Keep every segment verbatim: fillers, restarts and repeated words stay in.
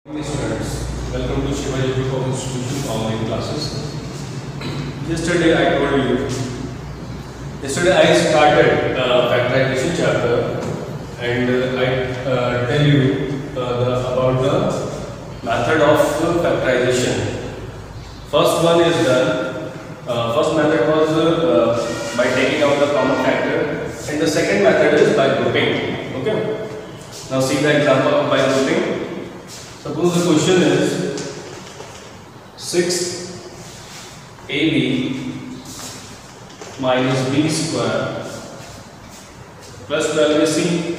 Dear students, welcome to Shivaji Group of Institution online classes. Yesterday I told you, yesterday I started uh, factorization chapter and uh, I uh, tell you uh, the, about the method of factorization. First one is done, uh, first method was uh, by taking out the common factor, and the second method is by grouping. Okay. Now see the example of by grouping. Suppose the question is six A B minus B square plus twelve A C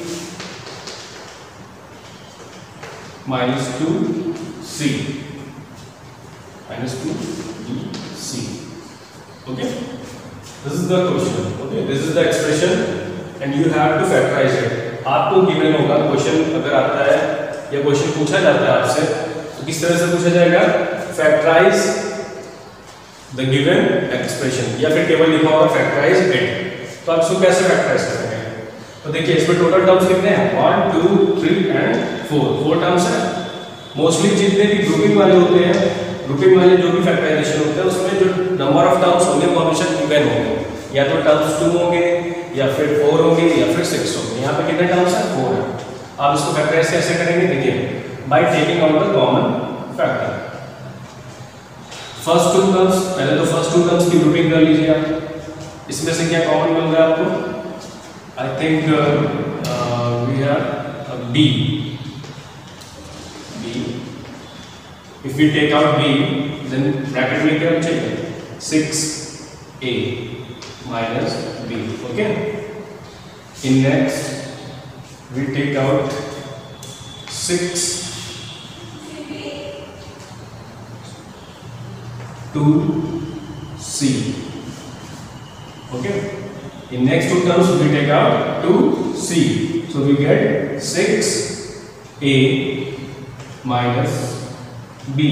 minus two C minus two B C. Okay, this is the question. Okay, this is the expression and you have to factorize it. आपको given होगा question अगर आता है या question पूछा जाता है आपसे तो किस तरह से पूछा जाएगा, फैक्टराइज द गिवन एक्सप्रेशन या फिर केवल लिखा होगा फैक्टराइज इट। तो आप इसको कैसे फैक्टराइज करेंगे? तो देखिए इसमें टोटल टर्म्स कितने हैं, one two three and four four terms हैं। मोस्टली जितने भी ग्रुपिंग वाले होते हैं, ग्रुपिंग वाले जो भी फैक्टराइजेशन होते हैं उसमें जो नंबर ऑफ टर्म्स होंगे वो हमेशा इवन होंगे, या तो टर्म्स टू होंगे या फिर फोर होंगे या फिर सिक्स होंगे। यहाँ पे कितने टर्म्स हैं, फोर है। आप इसको फैक्टराइज कैसे करेंगे, देखिए by taking out the common factor. First two terms, पहले तो फर्स्ट टू टर्म्स की ग्रुपिंग कर लीजिए आप। इसमें से क्या कॉमन मिल रहा है आपको, I think we have b b if we take out b then bracket में क्या बचेगा, six a minus b. Okay, in next we take out six two C. Okay, in next two terms we take out two C, so we get six A minus B.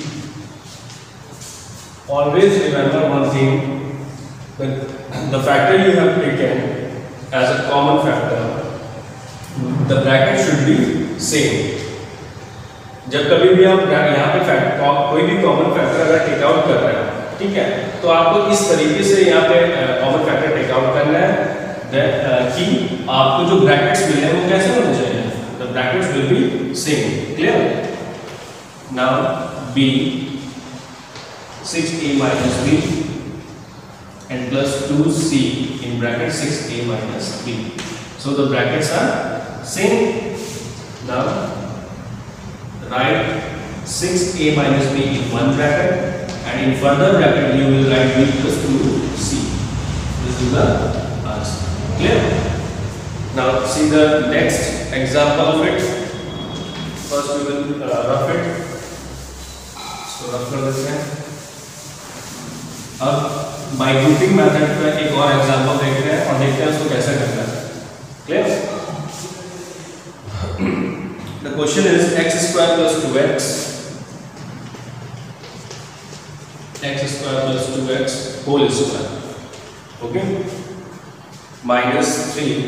Always remember one thing, that the factor you have taken as a common factor, the bracket should be same. जब कभी भी आप यहाँ पे fact कोई भी common factor अगर take out कर रहे हैं, ठीक है, तो आपको इस तरीके से यहाँ पे कॉमन फैक्टर टेक आउट करना है कि आपको जो ब्रैकेट्स मिले हैं वो कैसे होने चाहिए, the brackets will be same. Clear? Now b six a minus b and plus two c in bracket six a minus b. So the brackets are same. Now write six a minus b in one bracket and in further bracket you will write b plus two c. This is the answer. Clear? Now see the next example of it. First we will uh, rough it. So rough कर देते हैं। अब by grouping method का एक और example देखते हैं और देखते हैं उसको कैसे करना है। Clear? The question is x square plus two x x square plus two x whole square, okay, minus three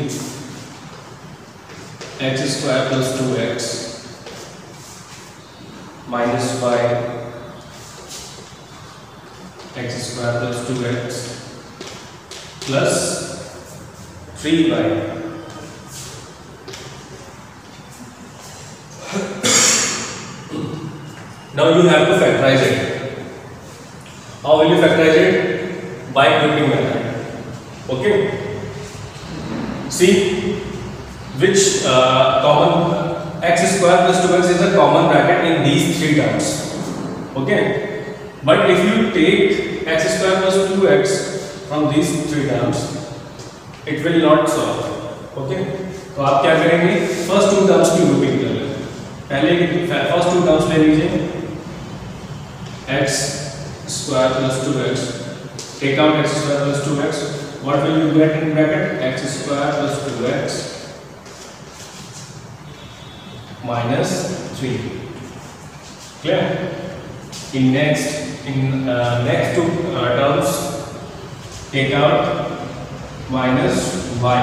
x square plus two x minus five x square plus two x plus three y. Now you have to factorize it. How will you factorize it? By grouping method. Okay. See which uh, common x square plus two x is a common bracket in these three terms. Okay. But if you take x square plus two x from these three terms, it will not solve. Okay. तो आप क्या करेंगे, first two terms की grouping कर लें। पहले first two terms ले लीजिए, x square plus two x, take out x square plus two x, what will you get in bracket, x square plus two x minus three. Clear? In next in uh, next two uh, terms take out minus y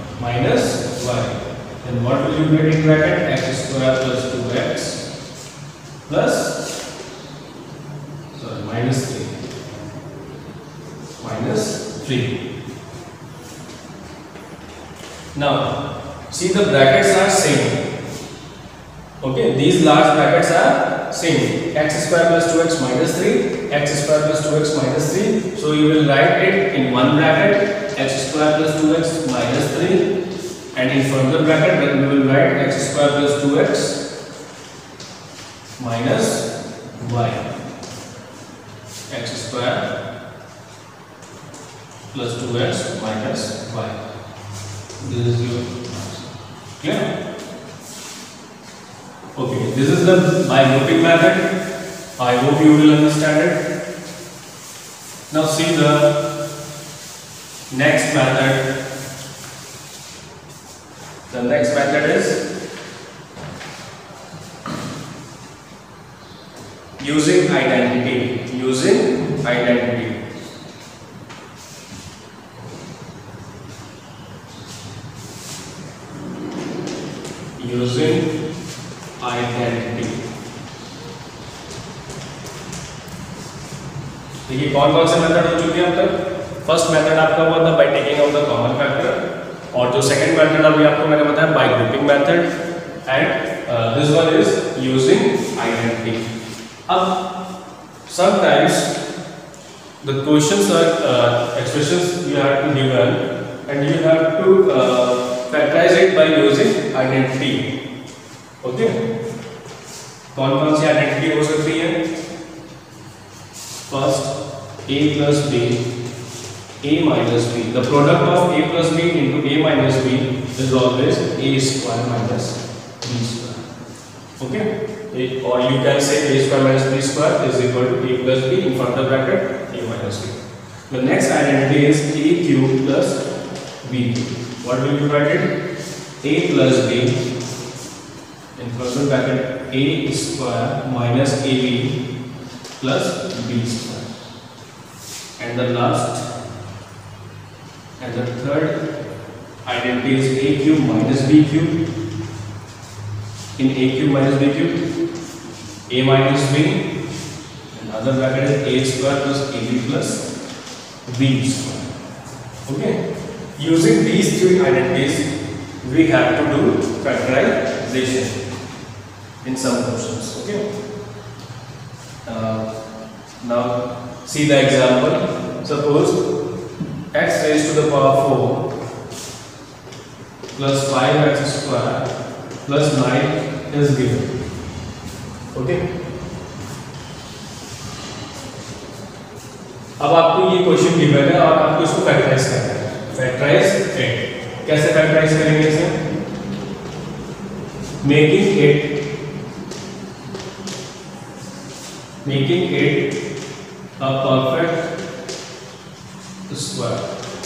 minus y, then what will you get in bracket, x square plus two x plus sorry minus three minus three. Now see the brackets are same. Okay, these large brackets are same. X square plus two x minus three, x square plus two x minus three. So you will write it in one bracket, x square plus two x minus three, and in further bracket then we will write x square plus two x minus y. X square plus two x minus y. This is your answer. Clear? Okay, this is the by grouping method. I hope you will understand it. Now see the next method. The next method is using identity. Using identity. Using identity. देखिए कौन कौन से method हो चुके हैं अब तक. First method आपका हुआ था by taking out the common factor, और जो सेकंड मेथड अभी आपको मैंने बताया by grouping method, and this one is using identity. अब sometimes the questions are uh, expressions you have to given and you have to uh, factorize it by using identity. Okay, कौन कौन सी identity हो सकती है? First a plus b, a minus b. The product of a plus b into a minus b is always a square minus b square. Okay, or you can say a square minus b square is equal to a plus b in further bracket a minus b. The next identity is a cube plus b cube. What will you write it? A plus b in further bracket a square minus ab plus b square. And the last and the third identity is a cube minus b cube. In a cube minus b cube, a minus b, and other bracket is a square plus ab plus b square. Okay, using these three identities we have to do factorization in some questions. Okay, uh, now see the example. Suppose x raised to the power four plus five x square plus nine is given. Okay, अब आपको ये question given है और आपको इसको factorise करना है. Factorise it. कैसे फैक्टराइज करेंगे इसे? Making it making it a perfect square.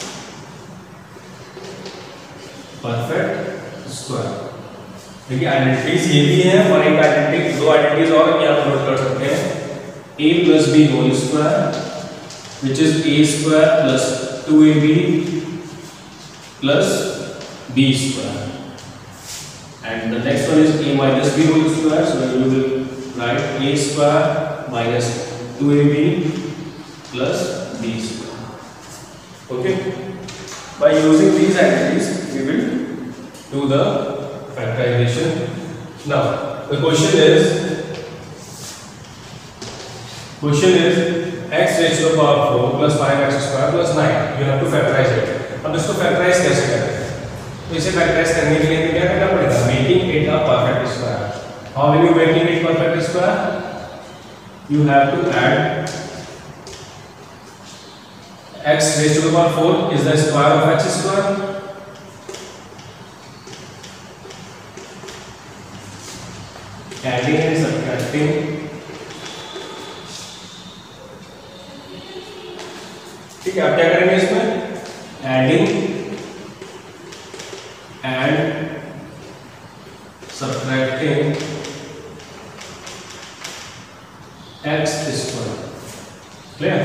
Perfect square. देखिए आइडेंटिटीज ये भी है और एक आइडेंटिटी, दो आइडेंटिटीज और यहाँ पर नोट कर सकते हैं. a plus b whole square which is a square plus two a b plus b square, and the next one is a minus b whole square. So you will write a square minus two a b plus b square. Okay, by using these identities we will do the factorization. Now the question is question is x raised to the power four plus five x square plus nine. You have to factorize it. अब इसको factorize कैसे करें? तो इसे factorize करने के लिए क्या करना पड़ेगा? Making it a perfect square. How will you making it perfect square? You have to add x raised to the power four is the square of x square. Adding and subtracting ठीक है. आप क्या करेंगे इसमें? Adding and subtracting x square. Clear?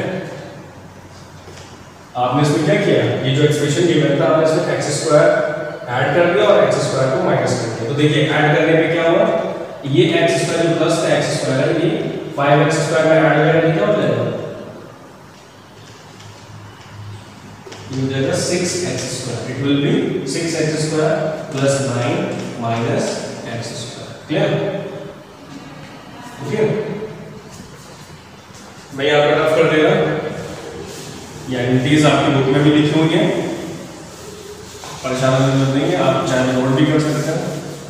आपने इसमें क्या किया? ये जो एक्सप्रेशन गिवन था आपने इसमें x स्क्वायर ऐड कर दिया और x स्क्वायर को माइनस कर दिया. तो देखिए ऐड करने पे क्या हुआ? ये एक्स स्क्वायर प्लस का एक्स स्क्वायर है, ये फाइव एक्स स्क्वायर में ऐड करेंगे क्या हो जाएगा, ये हो जाएगा six x square. It will be six x square plus nine minus x square. Clear? Okay, मैं यहाँ पर रफ कर देगा. ये आइडेंटिटीज आपकी बुक में भी लिखी हुई है, परेशान होने की जरूरत नहीं है, आप चाहे नोट भी कर सकते हैं.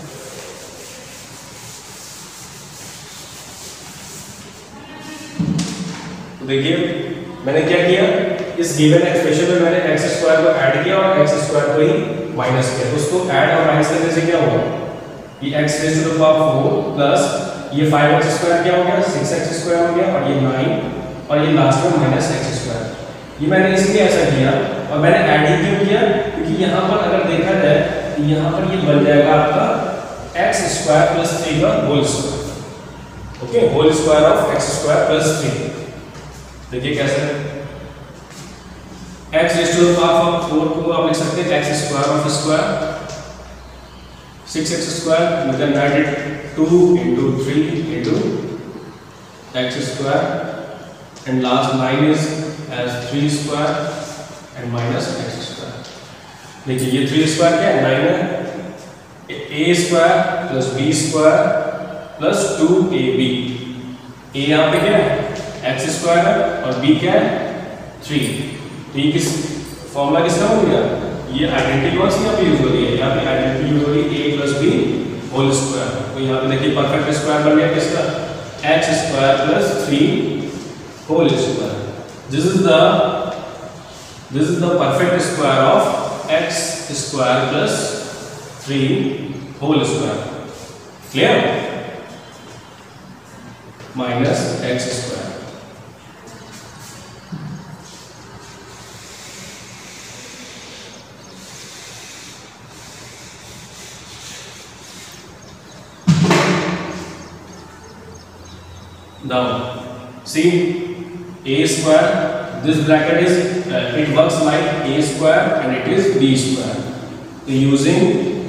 तो देखिए मैंने क्या किया, इस गिवन एक्सप्रेशन में मैंने एक्स स्क्वायर को ऐड किया और एक्स स्क्वायर को ही माइनस किया. तो उसको ऐड और माइनस करने से क्या होगा, ये x raise to the power four plus ये फाइव एक्स स्क्वायर क्या हो गया, सिक्स एक्स स्क्वायर हो गया, और ये नाइन और ये लास्ट में माइनस एक्स स्क्वायर. ये मैंने इसलिए ऐसा किया, और मैंने ऐड ही क्यों किया, क्योंकि यहाँ पर अगर देखा जाए तो यहाँ पर ये बन जाएगा आपका एक्स स्क्वायर प्लस थ्री का whole square. Okay, whole square of x square plus three. देखिए कैसे, x raise to the power four को आप लिख सकते हैं x square of square, six x square, we can add it two into three into x square, and last line is as three square and minus x square. देखिए ये three square क्या है, nine है, a square plus b square plus two a b. a यहाँ पे क्या है, x square है, और b क्या है, थ्री. तो ये किस फॉर्मूला किसका हो गया, ये आइडेंटिटी कौन सी यहाँ पे यूज हो रही है, यहाँ पे आइडेंटिटी यूज हो रही है a plus b whole square. तो यहाँ पे देखिए परफेक्ट स्क्वायर बन गया किसका, x square plus three whole square. This is the this is the perfect square of x square plus three whole square. Clear? Minus x square. Now, see a square. This bracket is uh, it works like a square and it is b square. So using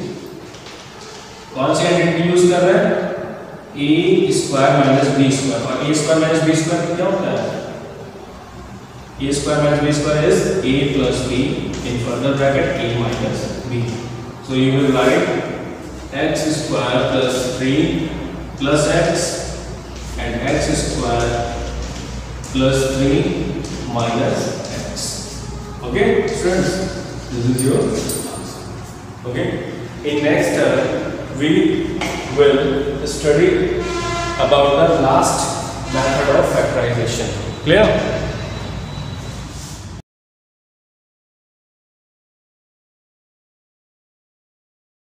कौन सी identity use कर रहे हैं, a square minus b square. और a square minus b square क्या होता है, a square minus b square is a plus b in further bracket a minus b. So you will write x square plus three plus x and x square plus three minus x. Okay students, this is your answer. Okay, in next turn we will study about the last method of factorization. Clear?